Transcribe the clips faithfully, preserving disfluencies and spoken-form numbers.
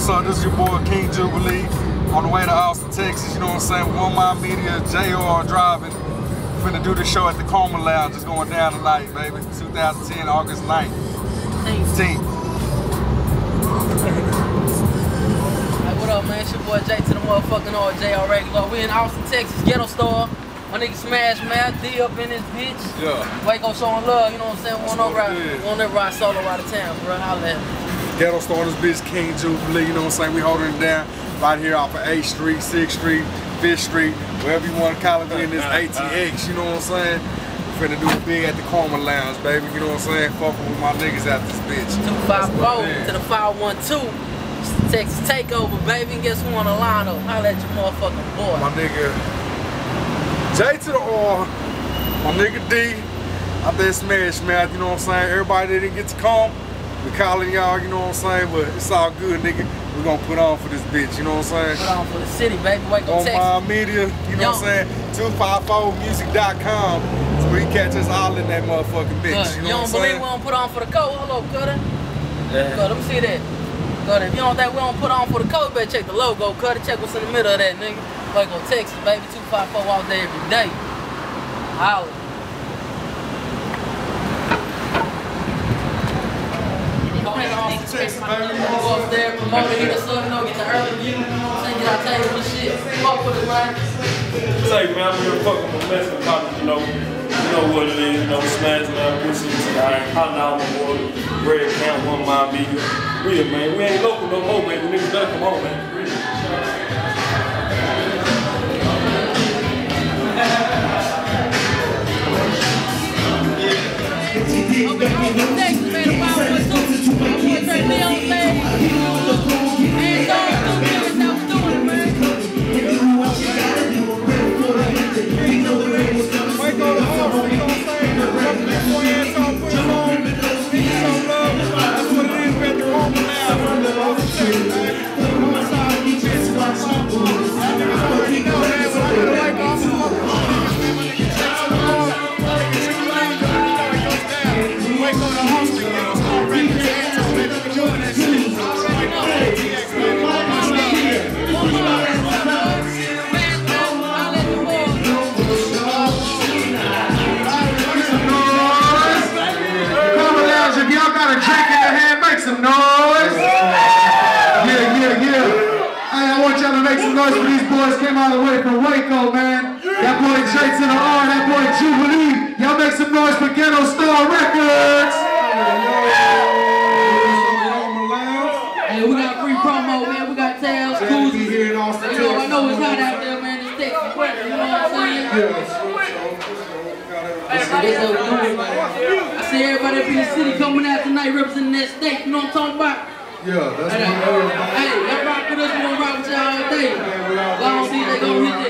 what's up? This is your boy King Jubilee on the way to Austin, Texas. You know what I'm saying? One My Media, J R driving. Finna do the show at the Carma Lounge. It's going down tonight, baby. two thousand ten, August ninth. eighteenth. Hey, what up, man? It's your boy Jay to the motherfucking R J R regular. We in Austin, Texas, Ghettostar. My nigga Smash Man, D up in this bitch. Yeah. Waco showing love, you know what I'm saying? We won't ride, won't ride solo out of town, bro. Holla at me. Ghettostar on this bitch, King Jubilee, you know what I'm saying? We holding it down right here off of eighth street, sixth street, fifth street, wherever you want to call it. We in this A T X, you know what I'm saying? We're finna do it big at the Carma Lounge, baby. You know what I'm saying? Fucking with my niggas out this bitch. two five four to the five one two. Texas Takeover, baby. And guess who on the lineup? Holla at your motherfucking boy. My nigga J to the R, my nigga D, out there Smash Mouth, you know what I'm saying? Everybody that didn't get to come, we calling y'all, you know what I'm saying? But it's all good, nigga. We're gonna put on for this bitch, you know what I'm saying? Put on for the city, baby. Waco, on Texas. My Media, you know what I'm saying? two five four music dot com. So we can catch us all in that motherfucking bitch, you know what I'm saying? You don't believe we don't put on for the code? Hold up, Cutter. Yeah. Cutter, let me see that. Cutter, if you don't think we don't put on for the code, better check the logo, Cutter. Check what's in the middle of that, nigga. Waco, Texas, baby. two five four all day, every day. Holla. Texas, baby. Go upstairs, promote it, hit us up, you know, get the early view, get our table and shit. Fuck with it, man. Say, man, I'm here fucking with Mexican college, you know. You know what it is, you know, Smash, man, push it to the iron. Holla out my boy, Red Count, One My Media. Real, man, we ain't local no more, baby. Niggas better come on, man. Real. Noise for these boys came all the way from Waco, man. That boy J to the R, that boy Jubilee. Y'all make some noise for Ghettostar Records. Hey, we got free promo, man. We got tails, cools. You know, I know it's hot out there, man. It's Texas weather, you know what I'm saying? That's what we're doing, man. I see everybody up in the city coming out tonight representing that state. You know what I'm talking about? Yeah, that's hey, what we're doing. Hey, y'all rock with us, we're gonna rock with y'all all day. Long D, they gon' hit that.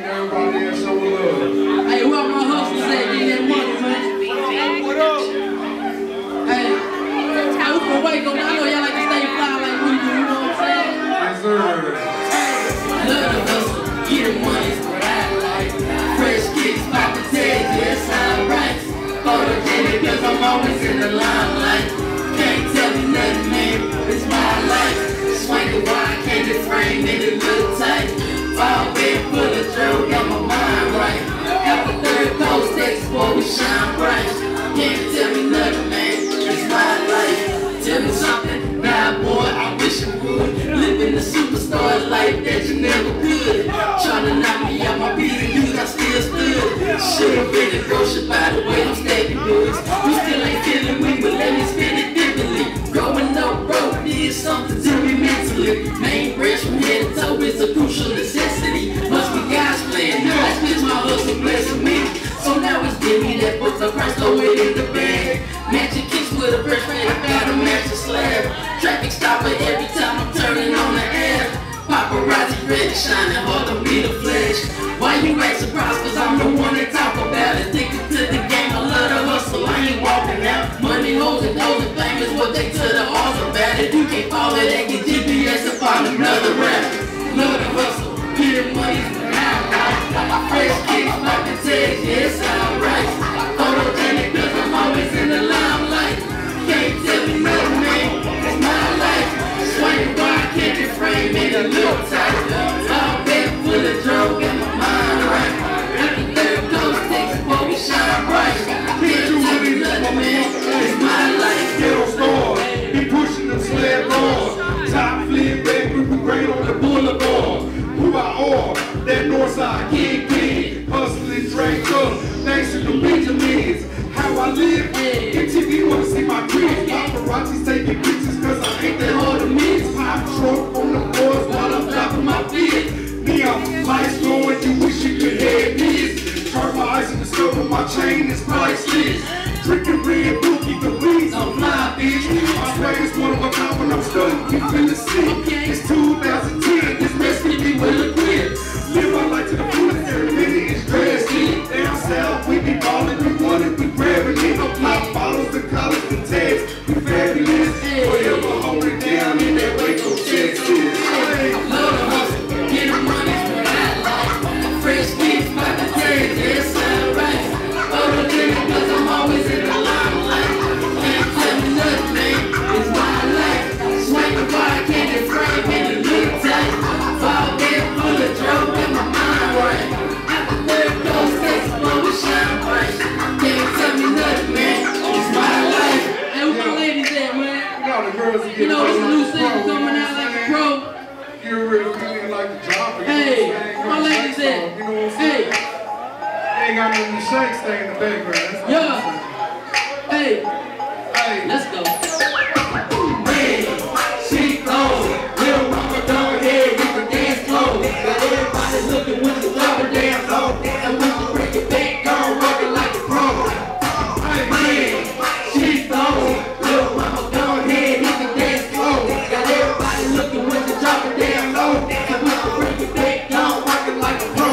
Hey, where my hustlers at? Get that money, man. What up? Hey, we from Waco, man. I know y'all like to stay fly like we do, you know what I'm saying? Yes, sir. Hey, love the hustle, get the money, what I like. Fresh kicks, pop the tags, yes, I'm right. Photogenic, cause I'm always in the limelight. Can't tell me nothing, man. It's my life. Swing the wine, candy frame, and it look tight. Fall bed full of joke, got my mind right. After third coast, Texas, boy, we shine bright. Can't tell me nothing, man. It's my life. Tell me something, nah, boy, I wish you would. Living the superstar life that you never could. Tryna knock me out my beat and dudes, I still stood. Should've been a grocery by the way I'm stacking goods. You still ain't feeling me, but let me spin it differently. Growing up broke did something to me mentally. Main bridge from head to toe is a crucial necessity. Must be God's plan. That's just my hustle blessing me. So now it's give me that book of Christ, throw it in the bag. Matching kicks with a fresh man, I gotta match the slab. Traffic stopper every time I'm turning on the air. Paparazzi ready, shining hard to be the flash. Why you act surprised? Cause I'm the one that talk about it. Addicted to the game, I love the hustle, I ain't walking out. Money, hoes, and those and fame is what they to the hearts about it. You can't follow that, get G P S and find another rap. Love the hustle, get the money, fresh kicks, poppin' tags, yes, I'm right. Photogenic, cause I'm always in the limelight. Can't tell me nothing, man, it's my life. Swing wide, can't live. M T V wanna see my crib. Paparazzi's taking pictures cause I ain't that hard to miss. Pop truck on the floors while I'm flapping my feet. Neon lights glowing, you wish you could have this. Turn my eyes and discover my chain is priceless. Drinking red bull, keep the weeds on fly, bitch. I swear it's one of a kind when I'm studying, you finna see. It's two thousand ten, this mess can be well equipped. Live my life to the fullest, every minute is dressed in. Down south, we be ballin', we want it, we grabbing it. No pop bottles, the collars, the tags, we fabulous. Forever hold it down in that Waco, Texas. Love the hustle, get the money for that life. Fresh kicks, about the days, it sound right. Photo living, cause I'm always in the limelight. Can't tell me nothing, man, it's my life. Swing the wire, candy frame, and it look tight. Fall bed full of dope, got my mind right. After third coast, Texas, blow we shine bright. Can't tell me nothing, man, it's my life. Hey, where my ladies at, man? You know, this new single coming out like a pro. You're really feeling like a job. Hey, where my ladies at? You know what I'm Hey. saying? Ain't got no shake stay in the background. That's Yeah. Hey, hey, let's go. man, she goes. Little mama don't hear with the dance floor. Got everybody looking with the rubber dance low. And when you break it back, gon' rock it like a pro. Hey, man, she goes. Little mama don't hear with the dance floor. Got everybody looking with the rubber dance low. And when you break it back, gon' rock it like a pro.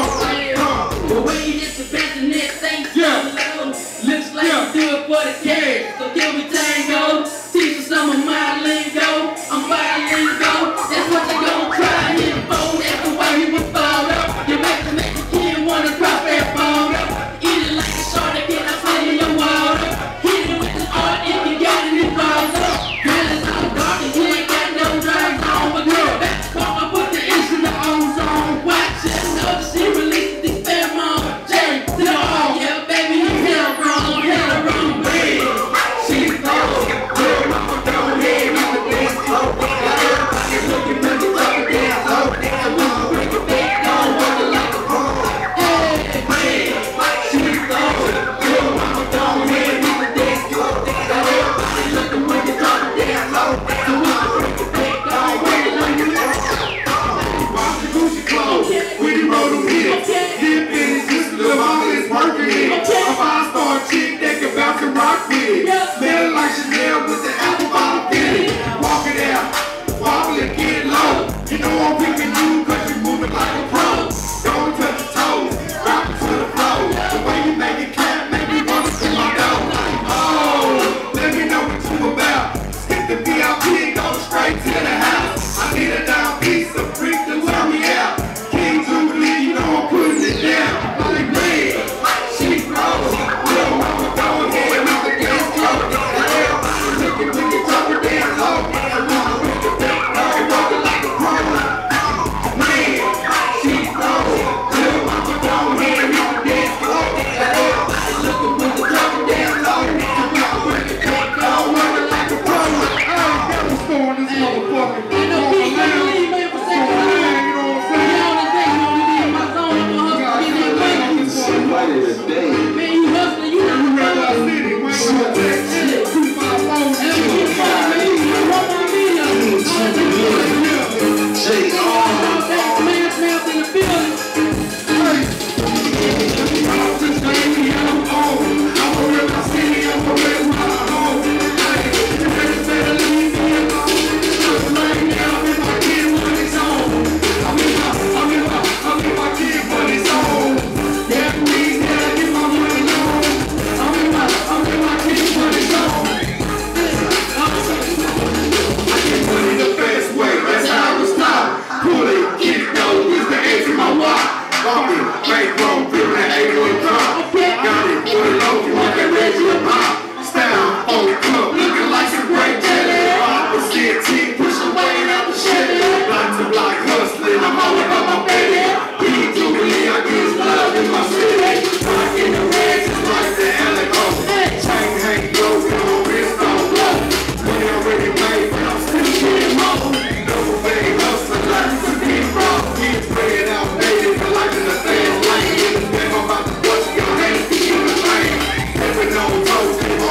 The way you hit the bassinet, thanks Yeah. so low. Looks like you do it for the cash. So can we tango? Teach you some of my lingo. I'm bilingual. That's what you gon' try. Hit the phone, that's the way you was thought up. You make the make the kid wanna drop that phone up. Eat it like a shark, that can I play in your water? Hit it with the art if you got it, it falls up. Girl, it's all dark and you ain't got no drugs on. But girl, back to call, I put the instrument on zone. Watch it, know that she released this pheromone. Jerry, to the all, yeah, baby, you hell wrong, hell wrong, baby. She goes. Little mama don't hear with the dance floor. Got everybody looking with the rubber dance low. And when you break it back, gon' rock it like a pro. Hey, man, she goes. Little mama don't hear with the dance floor. Got everybody looking with the rubber dance low. And when you break it back, gon' rock it like a pro. Watch the Gucci clothes, we done roll them hips. Hip in his sister, little mama is working it. A five-star chick that can bounce and rock with it. Smelling like Chanel with the apple bottom fitted. Walk it out, wobble and get low. You know I'm picking you cause you moving like a pro. Don't touch your toes, drop it to the floor. The way you make it clap, make me wanna see my dough. Oh, let me know what you about. Skip the V I P and go straight to the house. I need a down piece of freak to turn me out. King Jubilee, you know I'm putting it down. Like me, she grows. Little mama going ahead with the dance floor. Got everybody looking with the rubber dance low. And when I break it back, I'm walking like a pro. Man, she grows. Little mama going ahead with the dance floor. Got everybody looking with the rubber dance low. And when I break it back, I'm walking like a pro. Hey, Ghettostar in this motherfucker. Ain't no beat, no leave, man, for second time. You know what I'm saying? You know the day, you know we be in my zone, I'm gonna hustle, get that money. Man, you hustling, you know You the red road. light city, Waco, Texas. Two five four. Hey, we get fun, man, you know, roll my video. All the things, all that smash mouth in the building. Every no toast,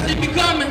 see me coming.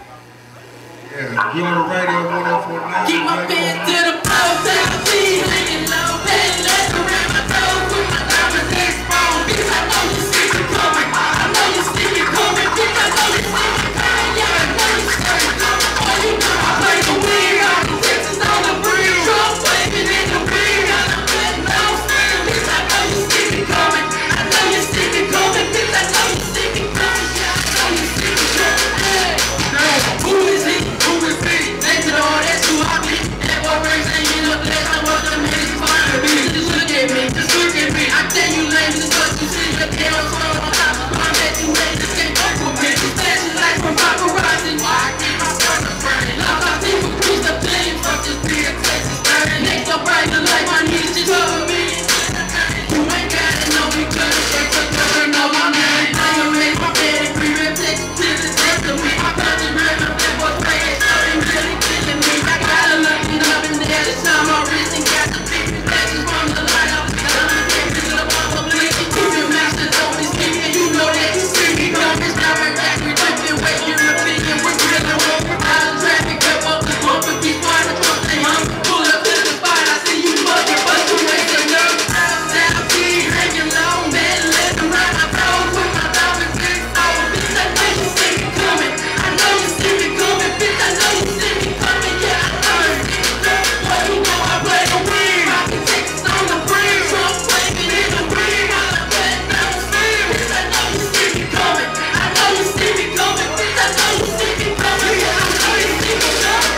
Yeah, we on the radio one oh four nine. Keep my pants to the floor, tell me hanging low. Then let around my toes with my diamonds exposed. Bitch, I know you see me coming. I know you see me coming. Bitch, I know you see me coming. Yeah, I know you see me coming. Oh, you know I play the wing. All the Texas on the brim. Trump waving in the wind. Got a button on stand. Bitch, I know you see me coming. I know you see me coming. Bitch, I know you see me coming. Yeah, I know you see me coming. Hey, who is he? Who is he? Next to the all that's who I be. That boy rings ain't up there. I want them niggas fire me. Just look at me. Just look at me. I tell you lame. Just what you see. Your tail on top of my head. You ain't just can't fuck with me. You flashing lights from paparazzi. Why I keep my son a burning? Lock my teeth with cruise the plane. Fuck this beer. Texas burning. Next up right the light. My knees just cover me. You ain't gotta know me. Cause they took never know my name. Now you make my bed and free rip. Texas to the test of me. I cut the rip. That boy trash. Really killing me. I gotta look it up in there. This time my wrist and got the big reflections from the light up. Now I'm getting to the public. Keep your master, don't be sleeping. You know that you see me coming. Now we're back. We tripping. Wait, you're opinion. We're grilling. We're out of traffic. Up up the bump and keep on the truck. They hum. Pull up to the spot. I see you fucking, but you ain't the nerve. Now keep hanging low, man. Let them ride my toes with my diamonds exposed. Bitch, I know you see me coming. I know you see me coming. Bitch, I know you see me coming. Yeah, I know you see me coming. Well, you know I play the wing. Rockin' Texas on the brim. Trump waving in the wind. All the button down stand. Bitch, I know you see me coming. I know you see me coming. Bitch, I know you see me coming. Yeah, I know you see me coming.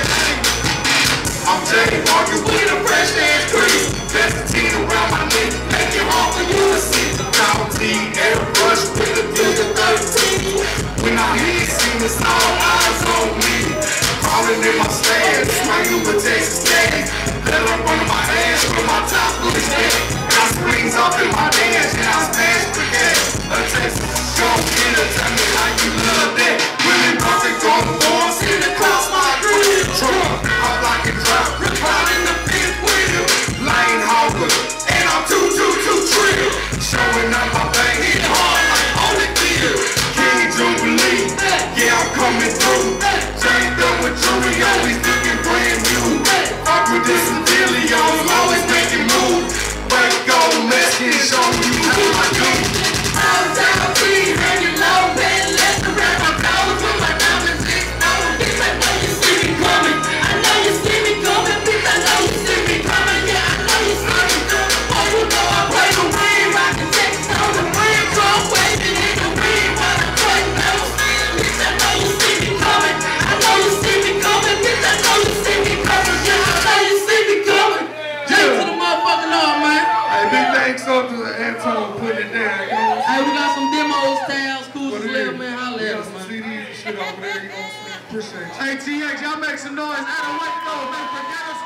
I'm Jay walking with a fresh ass crease. Vestin around my neck, make it hard for you to see. Double T, airbrush with a builder thirteen. When I hear sing this, all eyes on me. Crawling in my stance, my Uber Texas gas. Let up under my ass from my top police head. Got springs up in my dance, and I smash the gas. A Texas, go get her, tell me how you love that. Women busting, going on, sitting across my grill. Trump, I'm like a drop, recline in the fifth wheel. Lane hawker, and I'm too, too, too trill. Showing up my bang, hit hard like Holyfield. King Jubilee, yeah, I'm coming through. Chained up with jewelry, always looking brand new. Fuck with this and Delios, always making moves. Break gold, Mexican, show you who I do. I'm down, T, hanging low, man. Let the rap my toes with my diamonds exposed. Bitch, I know you see me coming. I know you see me coming. Bitch, I know you see me coming. Yeah, I know you see me coming. Oh, you know I play the wing. Rockin' Texas on the brim. Trump waving in the wind. While I'm cutting those stand. Bitch, I know you see me coming. I know you see me coming. Bitch, I know you see me coming. Yeah, I know you see me coming. Jake to the motherfucking arm, man. Hey, big thanks up to Anton putting it down, you know. Hey, we got some demos, styles, cool What as it little is. man. Holla We at got us, some man. C Ds and shit over there, you know what I'm saying? Appreciate you. A T X, y'all make some noise. Out of Waco, man. For Ghettostar.